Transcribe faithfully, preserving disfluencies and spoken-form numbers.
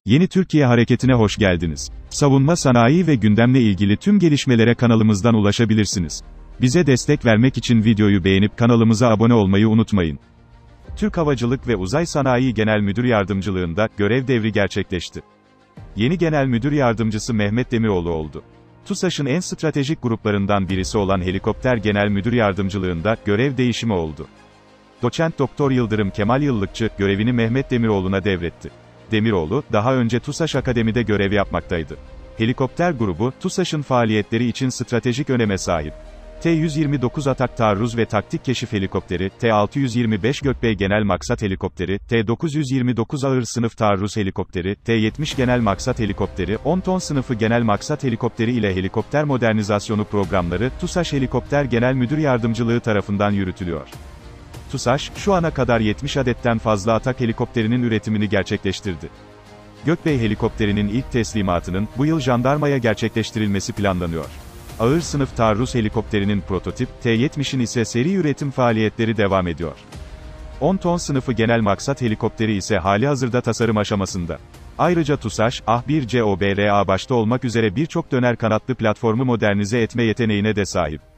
Yeni Türkiye Hareketi'ne hoş geldiniz. Savunma sanayi ve gündemle ilgili tüm gelişmelere kanalımızdan ulaşabilirsiniz. Bize destek vermek için videoyu beğenip kanalımıza abone olmayı unutmayın. Türk Havacılık ve Uzay Sanayi Genel Müdür Yardımcılığında görev devri gerçekleşti. Yeni Genel Müdür Yardımcısı Mehmet Demiroğlu oldu. TUSAŞ'ın en stratejik gruplarından birisi olan Helikopter Genel Müdür Yardımcılığında görev değişimi oldu. Doçent Doktor Yıldırım Kemal Yıllıkçı görevini Mehmet Demiroğlu'na devretti. Demiroğlu, daha önce TUSAŞ Akademi'de görev yapmaktaydı. Helikopter grubu, TUSAŞ'ın faaliyetleri için stratejik öneme sahip. T yüz yirmi dokuz Atak Taarruz ve Taktik Keşif Helikopteri, T altı yüz yirmi beş Gökbey Genel Maksat Helikopteri, T dokuz yüz yirmi dokuz Ağır Sınıf Taarruz Helikopteri, T yetmiş Genel Maksat Helikopteri, on ton sınıfı Genel Maksat Helikopteri ile helikopter modernizasyonu programları, TUSAŞ Helikopter Genel Müdür Yardımcılığı tarafından yürütülüyor. TUSAŞ, şu ana kadar yetmiş adetten fazla Atak helikopterinin üretimini gerçekleştirdi. Gökbey helikopterinin ilk teslimatının, bu yıl jandarmaya gerçekleştirilmesi planlanıyor. Ağır sınıf taarruz helikopterinin prototip, T yetmişin ise seri üretim faaliyetleri devam ediyor. on ton sınıfı genel maksat helikopteri ise halihazırda tasarım aşamasında. Ayrıca TUSAŞ, A H bir C O B R A başta olmak üzere birçok döner kanatlı platformu modernize etme yeteneğine de sahip.